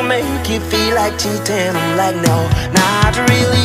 make you feel like cheating. I'm like, no, not really.